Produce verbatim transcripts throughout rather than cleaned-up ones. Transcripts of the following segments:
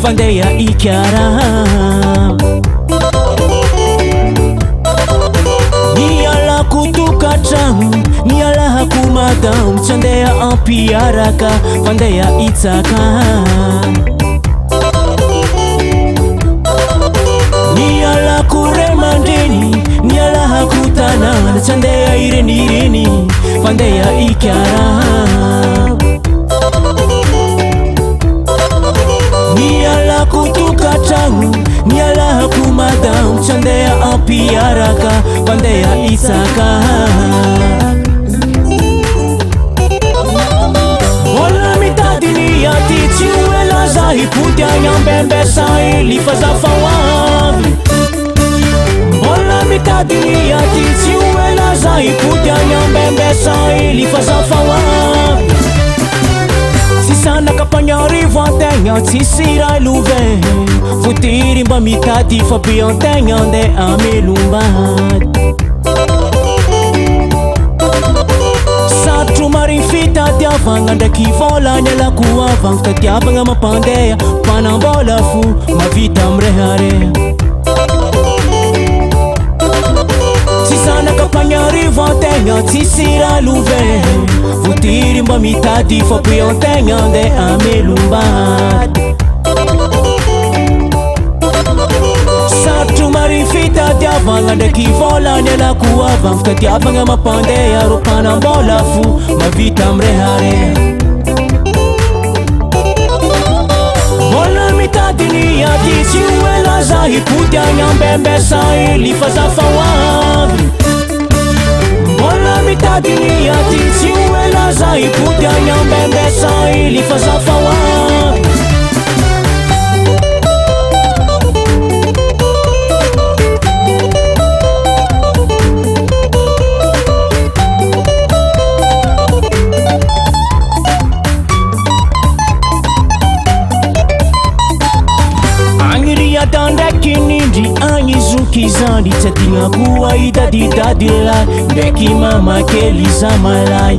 fandeha ikara niala kutukatragno niala kumadam tsy andeha ampiaraka fandeha itsaka niala kuremandreny niala kutanana tsy andeha irenireny fandeha ikara niala kutukatragno niala kumadam tsy andeha ampiaraka fandeha itsaka Mbola mitady niaty tsy oela za hipody agny ambembesa ilifa zafao avy Mbola mitady niaty tsy oela za hipody agny ambembesa ilifa zafao avy Sisanaka pagnarivo antegna tsisy raha love Votiry mba mitady fa be antegna andeha amelombady Satro mariny fitadiavagna ndraiky vola nialako avagny fitadiavagna mampandeha mpanambola fo mavita mirehareha Sisanaka pagnarivo antegna tsisy raha love Votiry mba mitady fa be antegna andeha amelombady Satro mariny fitadiavagna ndraiky vola nialako avagny fitadiavagna mampandeha ro mpanambola fo mavita mirehareha Mbola mitady niaty tsy oela za hipody agny ambembesa ilifa zafao avy Mbola mitady niaty tsy oela za hipody agny ambembesa ilifa zafao avy Ndraiky nindry agny zoky zandry tsy adignako ahitadidady lahy ndraiky mamakely za malay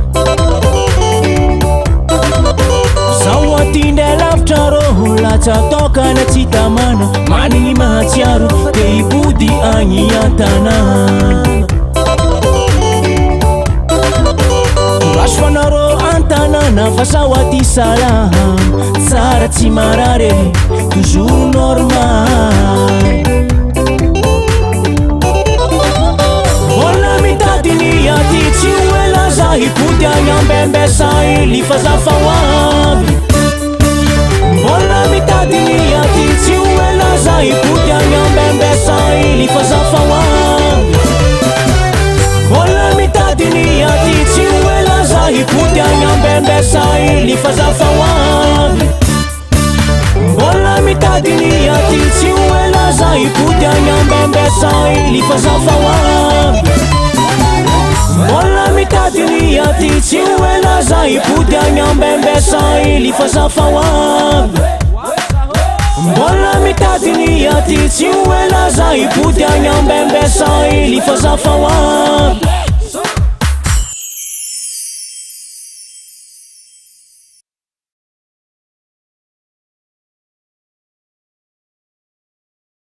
Zaho atindray lavitra rô latsa tokana tsy tamana manigny mahatsiaro te hipody agny an-tanàna Rasy fanarô an-tanàna fa sao aty salama tsara tsy marare toujours normal Mbola mitady niaty tsy oela za hipody agny ambembesa ilifa zafao avy Mbola mitady niaty tsy oela za hipody agny ambembesa ilifa zafao avy Mbola mitady niaty tsy oela za hipody agny ambembesa ilifa zafao avy Mbola mitady niaty tsy oela za hipody agny ambembesa ilifa zafao avy Mbola mitady niaty tsy oela za hipody agny ambembesa ilifa zafao avy Mbola mitady niaty tsy oela za hipody agny ambembesa ilifa zafao avy